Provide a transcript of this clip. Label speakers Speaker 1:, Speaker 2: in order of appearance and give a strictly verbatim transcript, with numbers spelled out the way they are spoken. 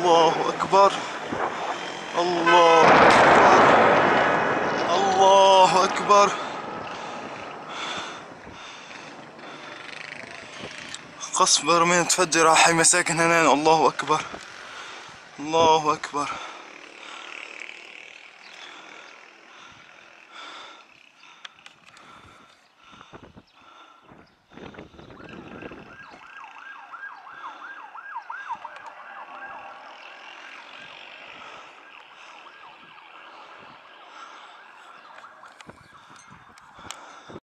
Speaker 1: الله أكبر، الله أكبر، الله أكبر. قصف برميل تفجر على حي مساكن هنا. الله أكبر، الله أكبر.